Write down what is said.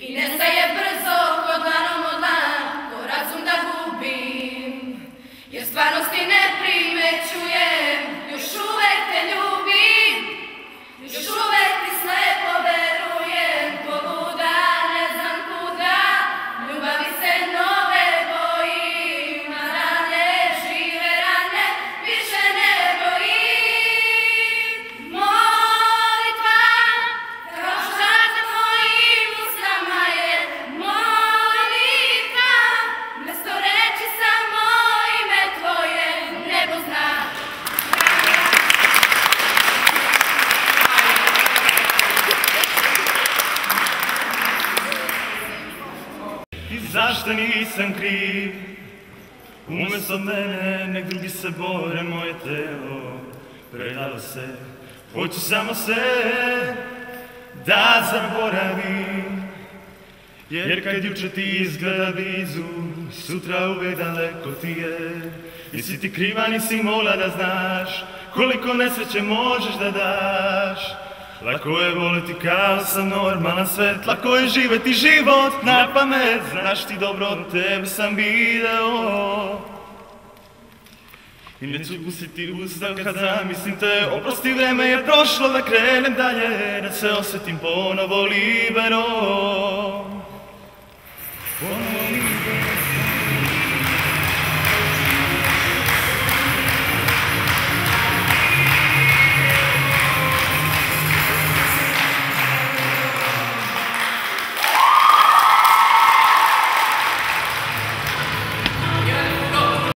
I nestaje brzo kod dlanom od dlan, ko razum da gubim, jer stvarnosti ne primećujem, još uvek te ljubim, još uvek ti slepo verujem, poluda ne znam kuda, ljubavi se nove bojim, a rane, žive rane, više ne brojim. Molitva, kao žar za mojim usnama je molitva, mesto reči samo ime tvoje nebo zna. I zašto nisam kriv? Umesto mene nek drugi se bore, moje telo predalo se. Hoću samo se da zaboravim, jer kad juče ti izgleda blizu, sutra uvek daleko ti je. Nisi ti kriva, nisi mogla da znaš koliko nesreće možeš da daš. Lako je voliti kao sam normalan svet, lako je živeti život na pamet. Znaš ti dobro, tebe sam video i neću pustiti uzdah kad zamislim te. Oprosti, vreme je prošlo, da krenem dalje, da se osjetim ponovo libero.